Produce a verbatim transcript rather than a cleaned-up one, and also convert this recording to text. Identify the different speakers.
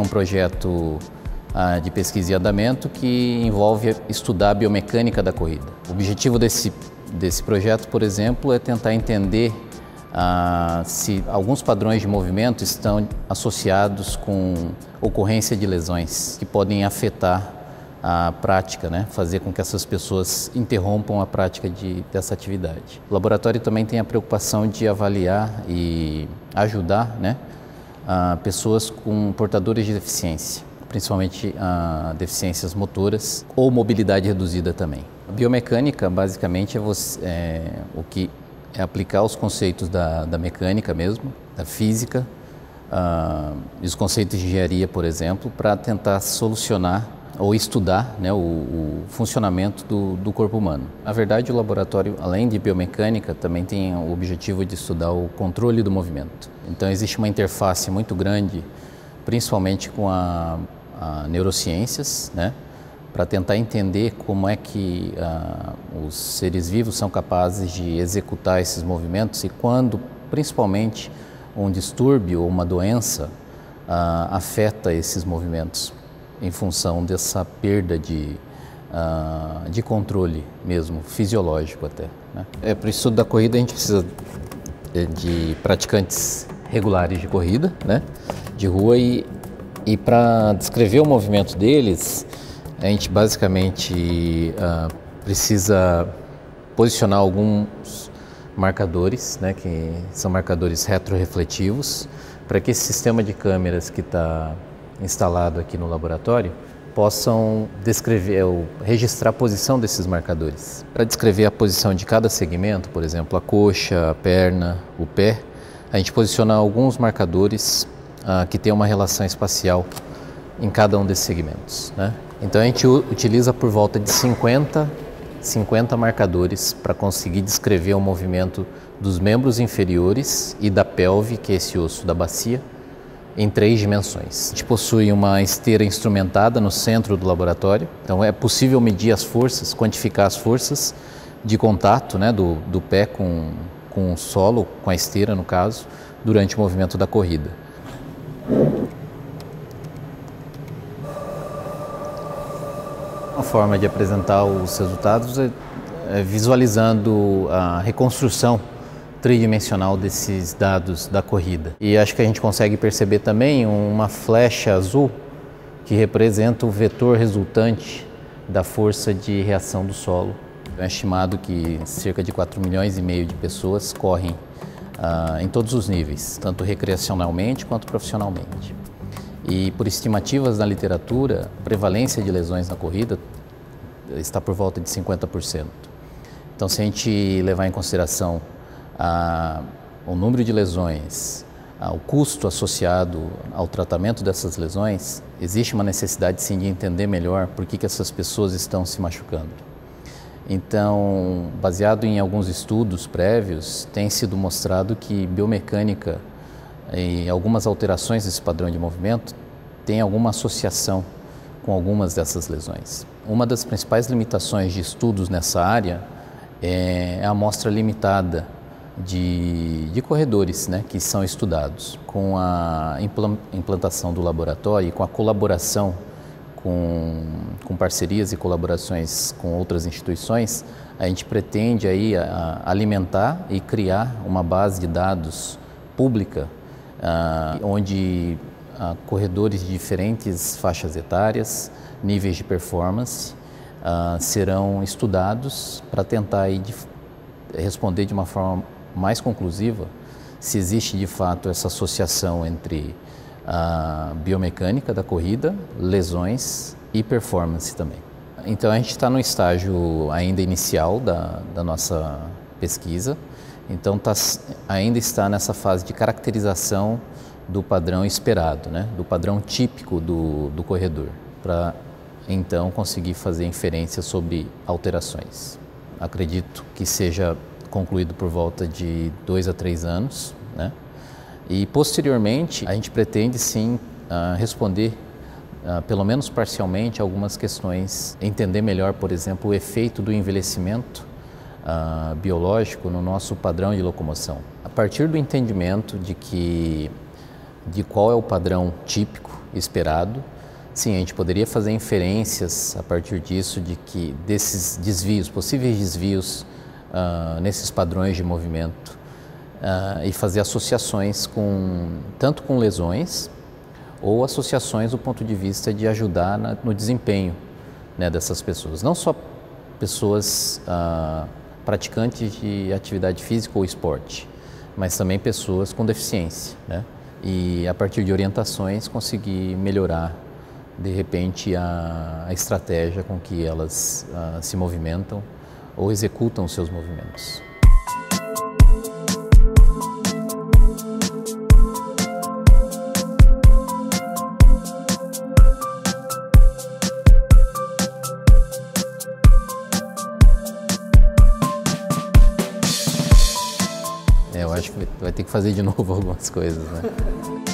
Speaker 1: projeto ah, de pesquisa e andamento que envolve estudar a biomecânica da corrida. O objetivo desse, desse projeto, por exemplo, é tentar entender ah, se alguns padrões de movimento estão associados com ocorrência de lesões que podem afetar a prática, né? Fazer com que essas pessoas interrompam a prática de, dessa atividade. O laboratório também tem a preocupação de avaliar e ajudar, né, a pessoas com portadores de deficiência, principalmente a deficiências motoras ou mobilidade reduzida também. A biomecânica, basicamente, é, você, é o que é aplicar os conceitos da, da mecânica mesmo, da física, uh, e os conceitos de engenharia, por exemplo, para tentar solucionar ou estudar, né, o, o funcionamento do, do corpo humano. Na verdade, o laboratório, além de biomecânica, também tem o objetivo de estudar o controle do movimento. Então, existe uma interface muito grande, principalmente com a, a neurociências, né, para tentar entender como é que uh, os seres vivos são capazes de executar esses movimentos e quando, principalmente, um distúrbio ou uma doença uh, afeta esses movimentos, em função dessa perda de, uh, de controle mesmo, fisiológico até, né? É, para o estudo da corrida a gente precisa de praticantes regulares de corrida, né, de rua, e, e para descrever o movimento deles, a gente basicamente uh, precisa posicionar alguns marcadores, né, que são marcadores retrorefletivos, para que esse sistema de câmeras que está instalado aqui no laboratório possam descrever ou registrar a posição desses marcadores. Para descrever a posição de cada segmento, por exemplo, a coxa, a perna, o pé, a gente posiciona alguns marcadores ah, que têm uma relação espacial em cada um desses segmentos, né? Então a gente utiliza por volta de cinquenta, cinquenta marcadores para conseguir descrever o movimento dos membros inferiores e da pelve, que é esse osso da bacia, em três dimensões. A gente possui uma esteira instrumentada no centro do laboratório, então é possível medir as forças, quantificar as forças de contato, né, do, do pé com, com o solo, com a esteira no caso, durante o movimento da corrida. Uma forma de apresentar os resultados é, é visualizando a reconstrução tridimensional desses dados da corrida. E acho que a gente consegue perceber também uma flecha azul que representa o vetor resultante da força de reação do solo. É estimado que cerca de quatro milhões e meio de pessoas correm ah, em todos os níveis, tanto recreacionalmente quanto profissionalmente. E por estimativas na literatura, a prevalência de lesões na corrida está por volta de cinquenta por cento. Então, se a gente levar em consideração Ah, o número de lesões, ah, o custo associado ao tratamento dessas lesões, existe uma necessidade sim de entender melhor por que que essas pessoas estão se machucando. Então, baseado em alguns estudos prévios, tem sido mostrado que biomecânica e algumas alterações desse padrão de movimento têm alguma associação com algumas dessas lesões. Uma das principais limitações de estudos nessa área é a amostra limitada De, de corredores, né, que são estudados. Com a implantação do laboratório e com a colaboração com, com parcerias e colaborações com outras instituições, a gente pretende aí a, a alimentar e criar uma base de dados pública, ah, onde ah, corredores de diferentes faixas etárias, níveis de performance, ah, serão estudados para tentar aí, de, responder de uma forma mais conclusiva se existe de fato essa associação entre a biomecânica da corrida, lesões e performance também. Então a gente está no estágio ainda inicial da, da nossa pesquisa, então tá, ainda está nessa fase de caracterização do padrão esperado, né, do padrão típico do, do corredor, para então conseguir fazer inferência sobre alterações. Acredito que seja concluído por volta de dois a três anos, né? E posteriormente a gente pretende sim uh, responder, uh, pelo menos parcialmente, algumas questões, entender melhor, por exemplo, o efeito do envelhecimento uh, biológico no nosso padrão de locomoção. A partir do entendimento de que de qual é o padrão típico esperado. Sim, a gente poderia fazer inferências a partir disso, de que desses desvios, possíveis desvios uh, nesses padrões de movimento, uh, e fazer associações com, tanto com lesões ou associações do ponto de vista de ajudar na, no desempenho, né, dessas pessoas. Não só pessoas uh, praticantes de atividade física ou esporte, mas também pessoas com deficiência, né? E a partir de orientações conseguir melhorar de repente a, a estratégia com que elas uh, se movimentam ou executam os seus movimentos. É, eu acho que vai ter que fazer de novo algumas coisas, né?